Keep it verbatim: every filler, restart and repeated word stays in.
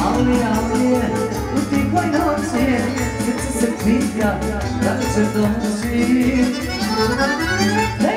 ali, ali je u tihoj noći, srce se pita da će doći.